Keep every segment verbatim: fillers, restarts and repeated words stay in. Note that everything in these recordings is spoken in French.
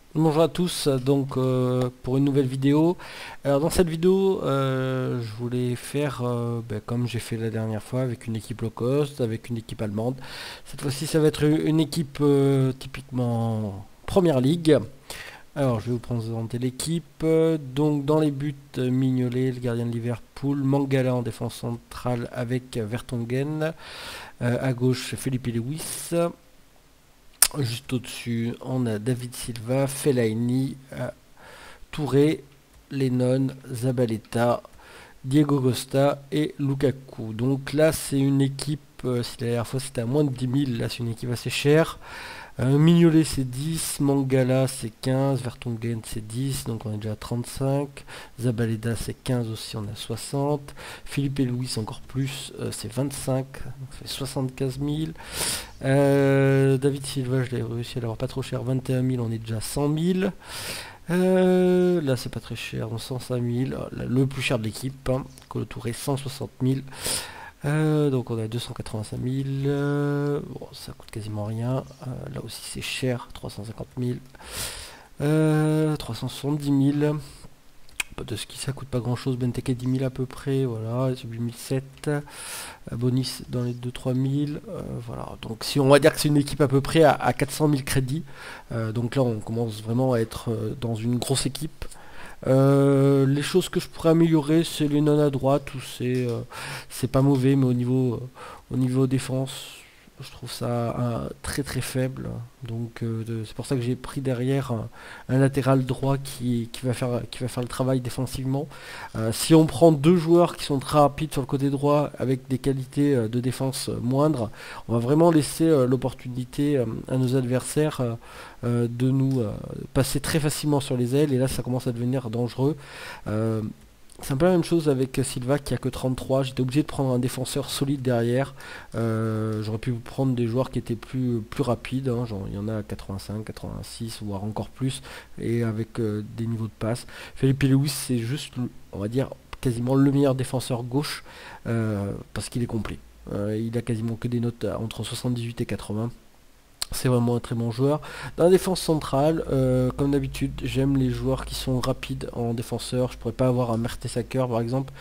Bonjour à tous, donc euh, pour une nouvelle vidéo. Alors dans cette vidéo, euh, je voulais faire euh, ben, comme j'ai fait la dernière fois avec une équipe low cost, avec une équipe allemande. Cette fois-ci, ça va être une équipe euh, typiquement Première Ligue. Alors je vais vous présenter l'équipe. Euh, Donc dans les buts, euh, Mignolet, le gardien de Liverpool, Mangala en défense centrale avec Vertonghen. Euh, à gauche, Felipe Lewis. Juste au-dessus, on a David Silva, Fellaini, euh, Touré, Lennon, Zabaleta, Diego Costa et Lukaku. Donc là, c'est une équipe, euh, si la dernière fois c'était à moins de dix mille, là c'est une équipe assez chère. Euh, Mignolet c'est dix, Mangala c'est quinze, Vertonghen c'est dix, donc on est déjà à trente-cinq. Zabaleta c'est quinze aussi, on a soixante. Philippe et Louis encore plus, euh, c'est vingt-cinq, donc ça fait soixante-quinze mille. Euh, David Silva, je l'ai réussi à l'avoir pas trop cher, vingt et un mille, on est déjà à cent mille. Euh, là, c'est pas très cher, donc cent cinq mille. Ah, le plus cher de l'équipe, hein, Colo Touré, cent soixante mille. Euh, donc on a deux cent quatre-vingt-cinq mille. Euh, bon, ça coûte quasiment rien. Euh, là aussi, c'est cher, trois cent cinquante mille. Euh, trois cent soixante-dix mille. De ski, ça coûte pas grand chose. Benteke dix mille à peu près. Voilà, huit mille sept. Bonis dans les deux trois mille. Euh, voilà, donc si on va dire que c'est une équipe à peu près à, à quatre cent mille crédits. Euh, donc là, on commence vraiment à être euh, dans une grosse équipe. Euh, les choses que je pourrais améliorer, c'est les non à droite, où c'est euh, c'est pas mauvais, mais au niveau, euh, au niveau défense, je trouve ça euh, très très faible. Donc euh, de- c'est pour ça que j'ai pris derrière un, un latéral droit qui, qui va faire, qui va faire le travail défensivement. Euh, si on prend deux joueurs qui sont très rapides sur le côté droit avec des qualités euh, de défense euh, moindres, on va vraiment laisser euh, l'opportunité euh, à nos adversaires euh, euh, de nous euh, passer très facilement sur les ailes, et là ça commence à devenir dangereux. Euh, c'est un peu la même chose avec Silva qui a que trente-trois. J'étais obligé de prendre un défenseur solide derrière. Euh, J'aurais pu prendre des joueurs qui étaient plus, plus rapides, hein, genre, il y en a à quatre-vingt-cinq, quatre-vingt-six, voire encore plus, et avec euh, des niveaux de passe. Felipe Lewis, c'est juste, on va dire, quasiment le meilleur défenseur gauche, euh, parce qu'il est complet. Euh, il a quasiment que des notes entre soixante-dix-huit et quatre-vingts. C'est vraiment un très bon joueur. Dans la défense centrale, euh, comme d'habitude, j'aime les joueurs qui sont rapides en défenseur. Je pourrais pas avoir un Mertesacker par exemple.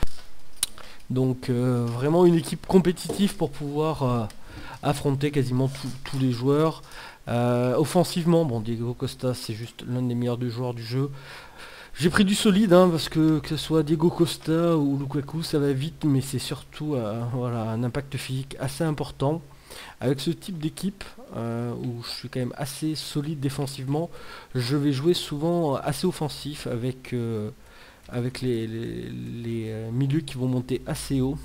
Donc euh, vraiment une équipe compétitive pour pouvoir euh, affronter quasiment tout- tous les joueurs. Euh, offensivement, bon, Diego Costa c'est juste l'un des meilleurs deux joueurs du jeu. J'ai pris du solide, hein, parce que que ce soit Diego Costa ou Lukaku, ça va vite, mais c'est surtout euh, voilà, un impact physique assez important. Avec ce type d'équipe, euh, où je suis quand même assez solide défensivement, je vais jouer souvent assez offensif avec, euh, avec les, les- les, euh, milieux qui vont monter assez haut.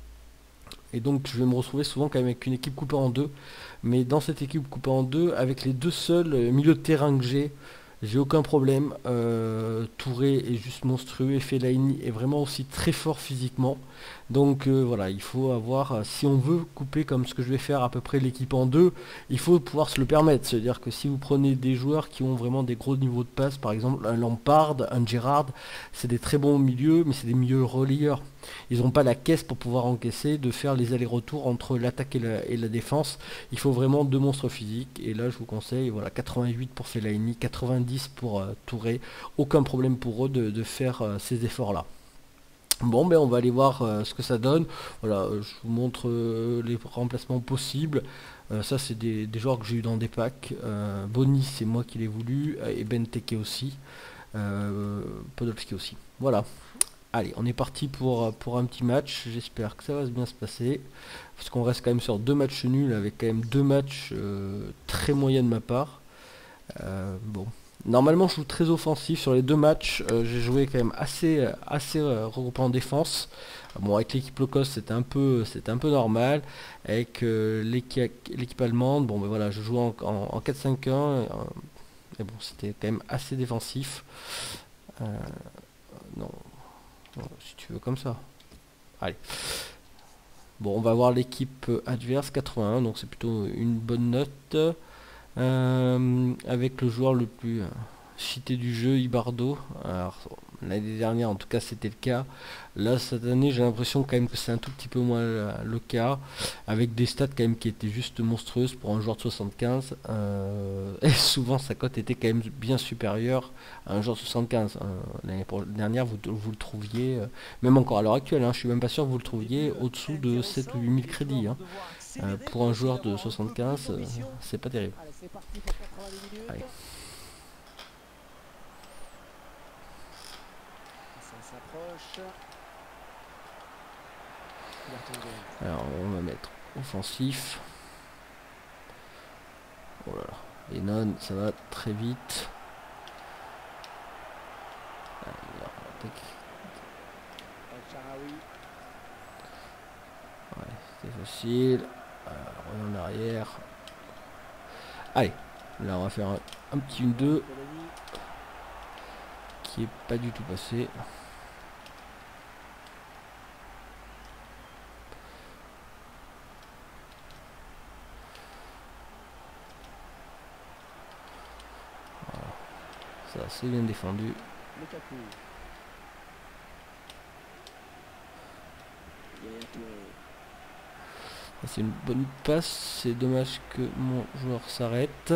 Et donc je vais me retrouver souvent quand même avec une équipe coupée en deux. Mais dans cette équipe coupée en deux, avec les deux seuls euh, milieux de terrain que j'ai, j'ai aucun problème. Euh, Touré est juste monstrueux et Fellaini est vraiment aussi très fort physiquement. Donc euh, voilà, il faut avoir, euh, si on veut couper comme ce que je vais faire à peu près l'équipe en deux, il faut pouvoir se le permettre. C'est-à-dire que si vous prenez des joueurs qui ont vraiment des gros niveaux de passe, par exemple un Lampard, un Gerrard, c'est des très bons milieux, mais c'est des milieux relayeurs. Ils n'ont pas la caisse pour pouvoir encaisser, de faire les allers-retours entre l'attaque et la, et la défense. Il faut vraiment deux monstres physiques. Et là, je vous conseille, voilà, quatre-vingt-huit pour Fellaini, quatre-vingt-dix pour euh, Touré. Aucun problème pour eux de, de faire euh, ces efforts-là. Bon, ben on va aller voir euh, ce que ça donne. Voilà, euh, je vous montre euh, les remplacements possibles. Euh, ça, c'est des, des joueurs que j'ai eu dans des packs. Euh, Boni, c'est moi qui l'ai voulu. euh, Et Benteke aussi. Euh, Podolski aussi. Voilà. Allez, on est parti pour, euh, pour un petit match. J'espère que ça va bien se passer. Parce qu'on reste quand même sur deux matchs nuls, avec quand même deux matchs euh, très moyens de ma part. Euh, bon. Normalement, je joue très offensif sur les deux matchs. Euh, j'ai joué quand même assez, euh, assez euh, regroupé en défense. Bon, avec l'équipe low cost, c'était un peu, c'était un peu normal. Avec euh, l'équipe l'équipe allemande, bon, ben voilà, je jouais en, en, en quatre cinq un. euh, et bon, c'était quand même assez défensif. Euh, non, non, si tu veux comme ça. Allez. Bon, on va voir l'équipe euh, adverse, quatre-vingt-un, donc c'est plutôt une bonne note. Euh, avec le joueur le plus euh, cheaté du jeu, Ibardo. Alors, L'année dernière, en tout cas, c'était le cas. Là, cette année, j'ai l'impression quand même que c'est un tout petit peu moins le, le cas, avec des stats quand même qui étaient juste monstrueuses pour un joueur de soixante-quinze. Euh, et souvent, sa cote était quand même bien supérieure à un joueur de soixante-quinze. Euh, L'année pour- dernière, vous, vous le trouviez, euh, même encore à l'heure actuelle, hein, je suis même pas sûr que vous le trouviez au-dessous de sept ou huit mille crédits. Hein. Euh, pour un joueur de soixante-quinze, euh, c'est pas terrible. Allez, c'est parti pour quatre-vingt-dix minutes. Allez. Ça s'approche. Alors, on va mettre offensif. Oh là là. Et non, ça va très vite. Alors, tac. Ouais, c'était facile. Alors, on est en arrière. Allez, là on va faire un, un petit une deux qui est pas du tout passé. Voilà. Ça c'est bien défendu. C'est une bonne passe, c'est dommage que mon joueur s'arrête.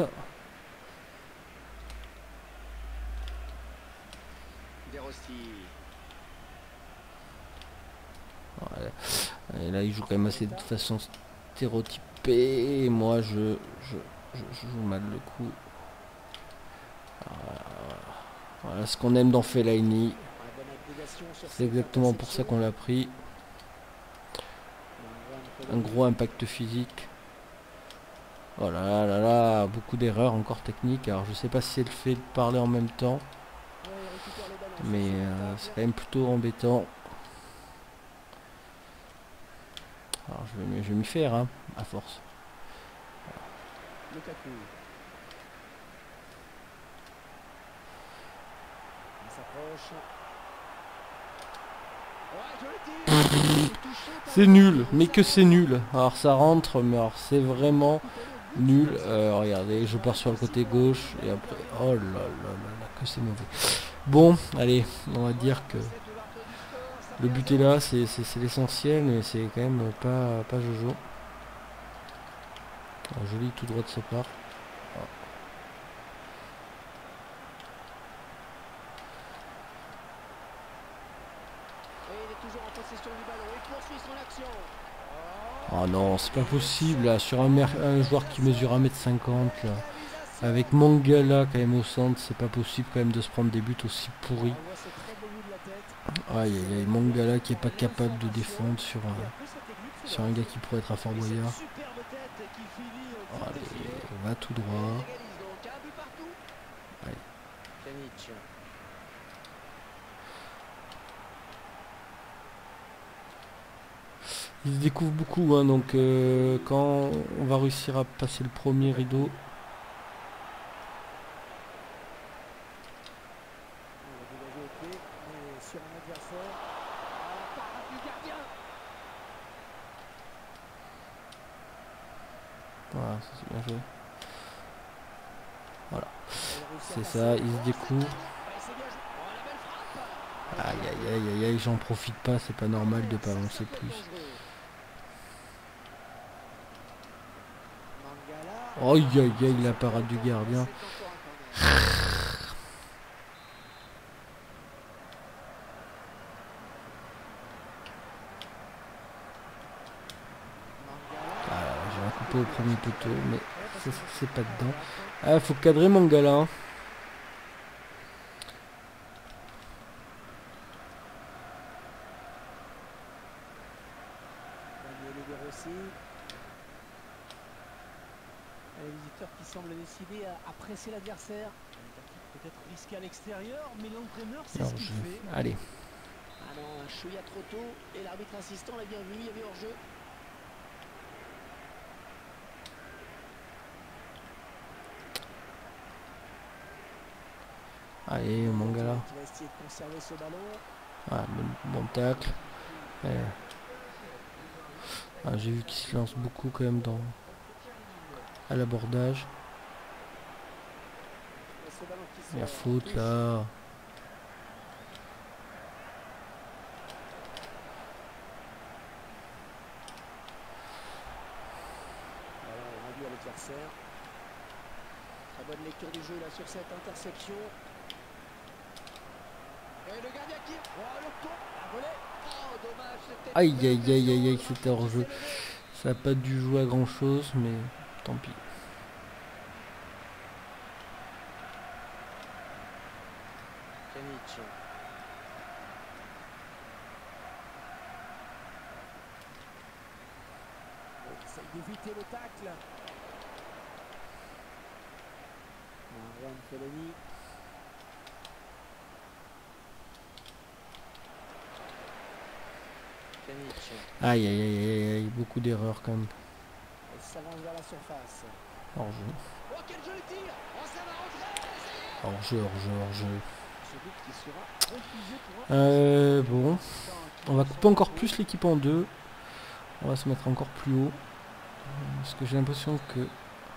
Voilà. Et là il joue quand même assez de façon stéréotypée et moi je, je, je, je joue mal le coup. Voilà, voilà ce qu'on aime dans Fellaini. C'est exactement pour ça qu'on l'a pris. Un gros impact physique. Oh là là là là, beaucoup d'erreurs encore techniques. Alors je sais pas si c'est le fait de parler en même temps. Mais euh, c'est quand même plutôt embêtant. Alors je vais, je vais m'y faire, hein, à force. C'est nul, mais que c'est nul. Alors ça rentre, mais alors c'est vraiment nul. Euh, regardez, je pars sur le côté gauche et après, oh là là là là, que c'est mauvais. Bon, allez, on va dire que le but est là, c'est l'essentiel, mais c'est quand même pas, pas Jojo. Alors, joli tout droit de sa part. Oh non, c'est pas possible là, sur un, un joueur qui mesure un mètre cinquante là, avec Mangala quand même au centre, c'est pas possible quand même de se prendre des buts aussi pourris. Aïe aïe aïe, Mangala qui est pas capable de défendre sur un, sur un gars qui pourrait être à Fort Boyard. Allez, va tout droit. Allez. Il se découvre beaucoup, hein, donc euh, quand on va réussir à passer le premier rideau. Voilà, c'est bien joué. Voilà, c'est ça, il se découvre. Aïe aïe aïe aïe aïe, j'en profite pas, c'est pas normal de pas avancer plus. Aïe aïe aïe, la parade du gardien. Ah, j'ai un coupé au premier poteau, mais c'est pas dedans. Ah, faut cadrer Mangala. Hein. Les visiteurs qui semblent décidés à, à presser l'adversaire. Peut-être risqué à l'extérieur, mais l'entraîneur c'est ce qu'il fait. Allez. Ah non, un chouïa trop tôt et l'arbitre insistant l'a bien vu, il y avait hors-jeu. Allez, Mangala. Qui va essayer de conserver ce ballon. Ah, bon, bon tacle. Ah, j'ai vu qu'il se lance beaucoup quand même dans à l'abordage. La faute là. l'adversaire. Très bonne lecture du jeu là sur cette interception. Et le gardien qui... Oh, le con, la volée. Oh, dommage, c'était... Aïe, aïe, aïe, aïe, aïe, c'était hors jeu. Ça n'a pas dû jouer à grand chose, mais tant pis. Pjanic. Il essaye d'éviter le tacle. Juan Feloni. Pjanic. Aïe, aïe, aïe, aïe, aïe, beaucoup d'erreurs quand même. Il s'avance vers la surface. Hors jeu. Oh, quel joli tir. Oh, ça va rentrer. Hors jeu, hors jeu, hors jeu. Ce but qui sera refusé pour un... Euh, bon. On va couper encore plus l'équipe en deux. On va se mettre encore plus haut. Parce que j'ai l'impression que...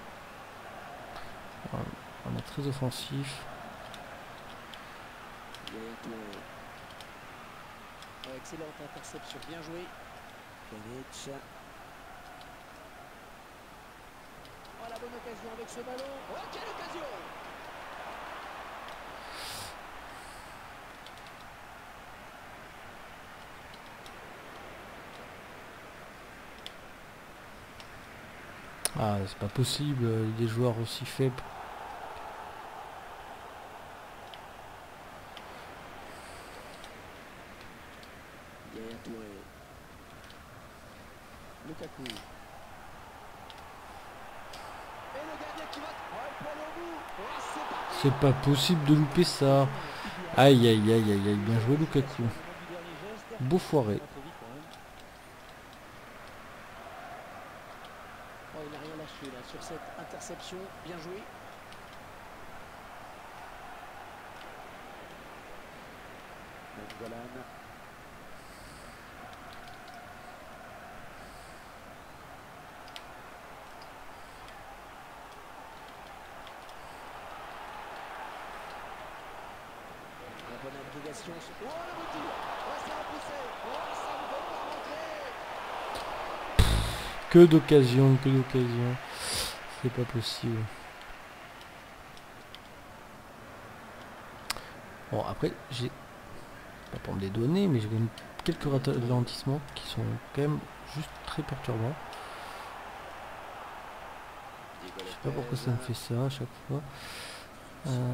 On est très offensif. Excellente interception, bien joué. Pjanic. Oh, la bonne occasion avec ce ballon. Oh, quelle occasion! Ah, c'est pas possible, des joueurs aussi faibles. Yaya Touré. Lukaku. Et le gardien qui va... Oh, le poil au bout. Oh, c'est parti. C'est pas possible de louper ça. Aïe, aïe, aïe, aïe, aïe, bien joué Lukaku. Beau foiré. Oh, il n'a rien lâché là sur cette interception. Bien joué. Voilà. La bonne agrégation. Oh, la voiture. Oh, ça a poussé. Oh, ça ne veut pas rentrer. Que d'occasion, que d'occasion. C'est pas possible. Bon, après, j'ai... Pas pour me les donner, mais j'ai quand même quelques ralentissements qui sont quand même juste très perturbants. Je sais pas pourquoi ça me fait ça à chaque fois. Euh...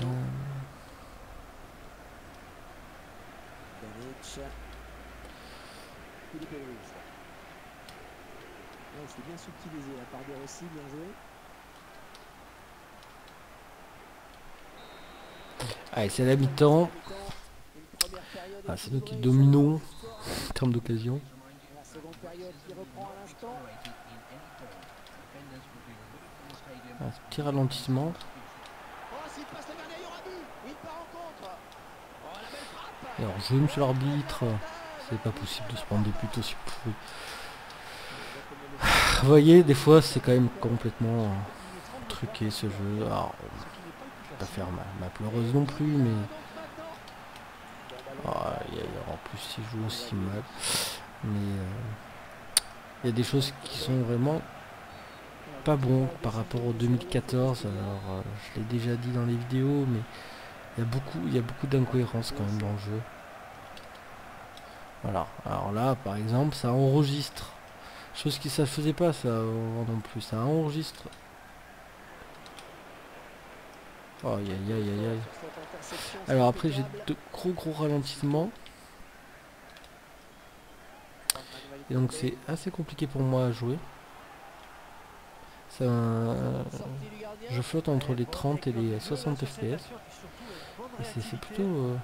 C'est bien subtilisé la part de Rossi, bien joué. Allez, c'est la mi-temps. Ah, c'est nous qui dominons en termes d'occasion. La seconde période qui reprend à l'instant. Un petit ralentissement. Oh, s'il passe le gardien, il y aura but. Il part en contre. Oh, la belle frappe. Alors, je monsieur l'arbitre. C'est pas possible de se prendre des buts aussi pourris. Vous voyez, des fois, c'est quand même complètement euh, truqué ce jeu. Alors, je vais pas faire ma, ma pleureuse non plus, mais... Ah, y a, en plus, il joue aussi mal. Mais il euh, y a des choses qui sont vraiment pas bons par rapport au deux mille quatorze. Alors, euh, je l'ai déjà dit dans les vidéos, mais il y a beaucoup, il y a beaucoup d'incohérences quand même dans le jeu. Voilà. Alors là, par exemple, ça enregistre. Chose qui ça faisait pas ça non plus. Ça enregistre. Oh, aïe aïe aïe aïe aïe. Alors après, j'ai de gros gros ralentissements. Et donc c'est assez compliqué pour moi à jouer. Ça, euh, je flotte entre les trente et les soixante F P S. Et c'est plutôt... Euh...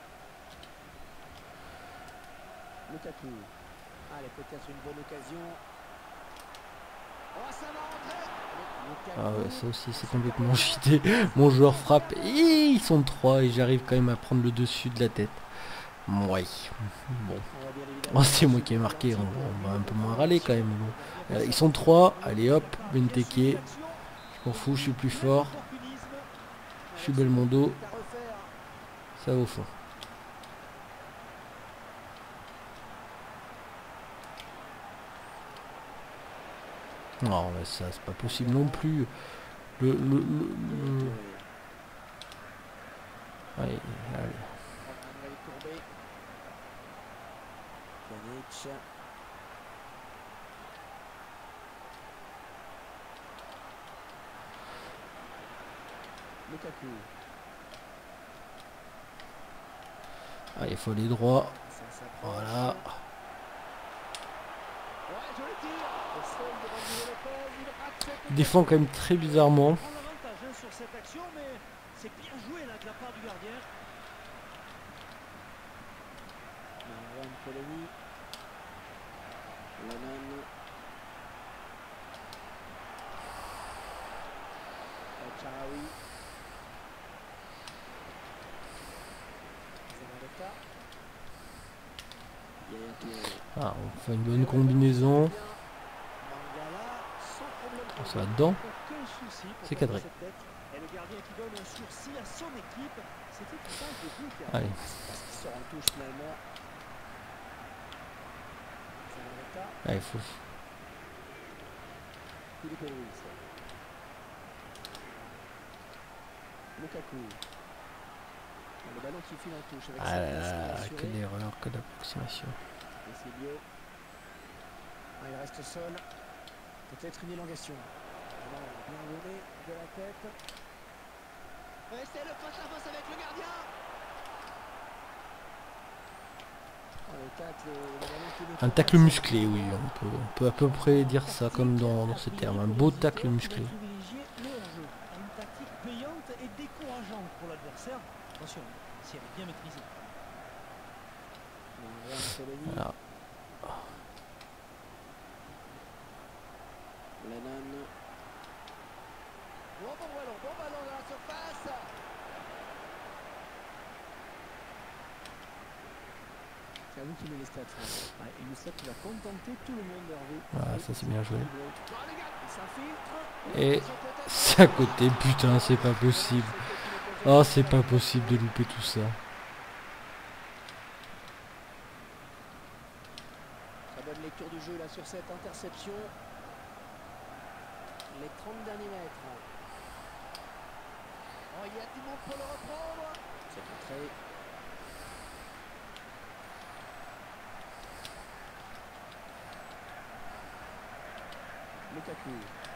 Lukaku. Allez, peut-être une bonne occasion. Oh, ça va rentrer. Ah ouais, ça aussi c'est complètement cheaté. Mon joueur frappe et ils sont trois et j'arrive quand même à prendre le dessus de la tête. Ouais. Bon. Oh, c'est moi qui ai marqué, on, on va un peu moins râler quand même. Bon. Euh, ils sont trois, allez hop, Benteke. Je m'en fous, je suis plus fort. Je suis Belmondo. Ça va au fond. Non, mais ça, c'est pas possible non plus. Le... le, le, le... Allez, allez. Lukaku. Ah, il faut aller droit. Voilà. Il défend quand même très bizarrement. Sur cette action, mais c'est bien joué là de la part du gardien. Ah, on fait une bonne combinaison. Ça va dedans. C'est cadré. Et le gardien qui donne un sursis à son équipe, c'était une passe de but. Allez. Parce qu'il sort en touche finalement. Allez, faut. Lukaku. Le ballon qui file en touche avec Ah là là, que d'erreur, que d'approximation. Ah, il reste seul. Peut-être une élongation. Voilà, bien donné de la tête. Et c'est le face à face avec le gardien. Un tacle musclé, oui, on peut, on peut à peu près dire ça comme dans, dans ces termes. Un beau tacle musclé. Une tactique payante et décourageante pour l'adversaire. Attention, si elle est bien maîtrisée. Voilà. Lennon. Bon, bon ballon, bon ballon dans la surface. C'est à vous qui met les stats. Ouais, et le stat qui va contenter tout le monde, Hervé. Voilà, ça c'est bien joué. Il Et c'est à côté, putain, c'est pas possible. Oh, c'est pas possible de louper tout ça. Très bonne lecture du jeu là sur cette interception. Les trente derniers mètres. Oh, il y a du monde pour le reprendre. C'est contré. Lukaku.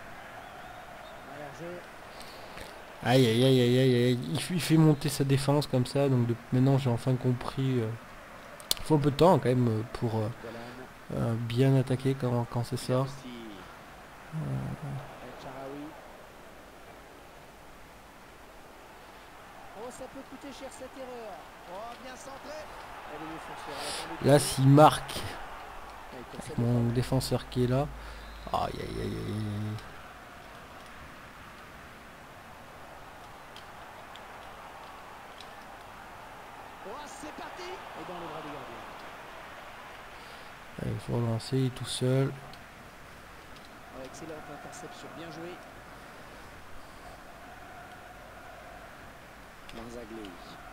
Aïe aïe aïe aïe aïe aïe. Il, il fait monter sa défense comme ça. Donc de, maintenant j'ai enfin compris. Euh, il faut un peu de temps quand même pour euh, euh, bien attaquer quand, quand c'est ça. Euh, Oh, ça peut coûter cher cette erreur. Oh, bien centré. là s'il marque avec mon défenseur qui est là. Aïe aïe aïe aïe. Oh, c'est parti. Et dans le bras du gardien. Allez, il faut relancer, il est tout seul. Oh, excellente interception, bien joué. Manzagli.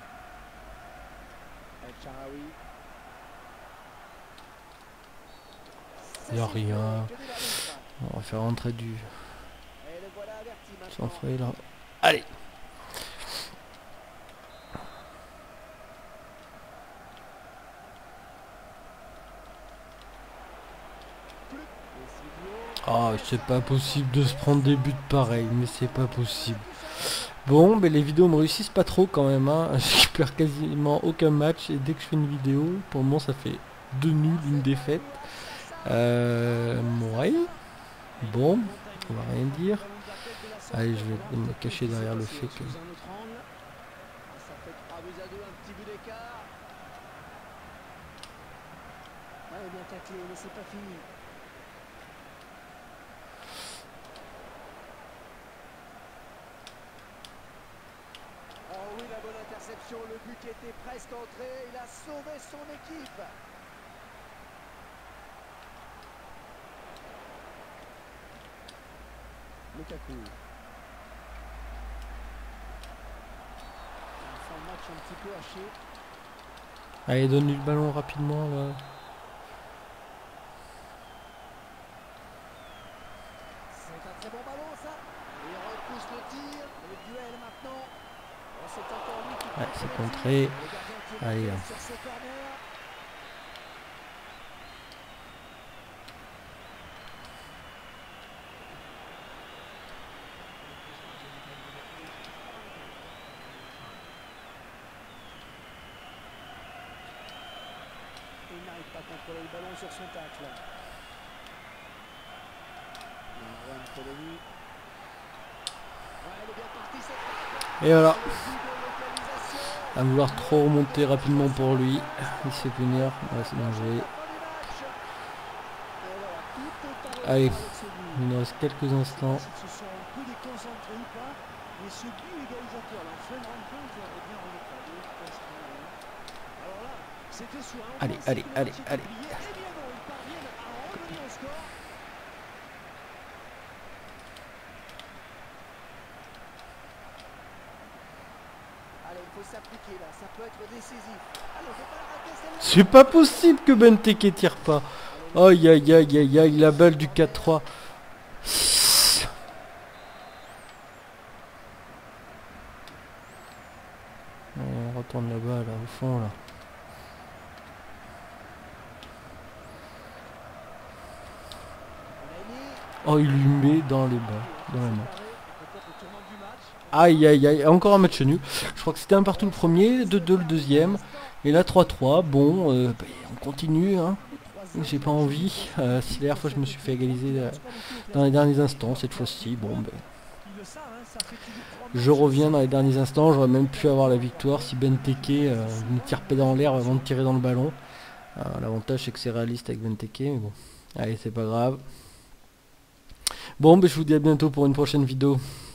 El Shaarawy. Il n'y a rien. On va faire rentrer du sans frais là. Allez. Ah, c'est pas possible de se prendre des buts pareils, mais c'est pas possible. Bon, mais les vidéos me réussissent pas trop quand même. Hein. Je perds quasiment aucun match et dès que je fais une vidéo, pour le moment ça fait deux nuls, une défaite. Euh, ouais. Bon, on va rien dire. Allez, je vais me cacher derrière le fait que... Oh oui, la bonne interception, le but qui était presque entré, il a sauvé son équipe. Lukaku. Un match un petit peu haché. Allez, donne-lui le ballon rapidement là. Ouais, c'est contré. Allez, là. Il n'arrive pas à contrôler le ballon sur son tacle. Et voilà. À vouloir trop remonter rapidement pour lui. Il se fait punir. Ouais, c'est bien joué. Allez. Il nous reste quelques instants. Allez, allez, allez, allez. C'est pas possible que Benteke tire pas. Aïe aïe aïe aïe aïe, la balle du quatre trois. On retourne là-bas, là, au fond, là. Oh, il lui met dans les bas, dans la main. Aïe aïe aïe, encore un match nul. Je crois que c'était un partout le premier, deux deux le deuxième. Et là trois trois, bon, euh, bah, on continue, hein. J'ai pas envie. Euh, si la dernière fois je me suis fait égaliser euh, dans les derniers instants, cette fois-ci, bon ben. Je reviens dans les derniers instants, j'aurais même pu avoir la victoire si Benteke euh, ne tire pas dans l'air avant de tirer dans le ballon. Euh, L'avantage c'est que c'est réaliste avec Benteke, mais bon. Allez, c'est pas grave. Bon, ben, je vous dis à bientôt pour une prochaine vidéo.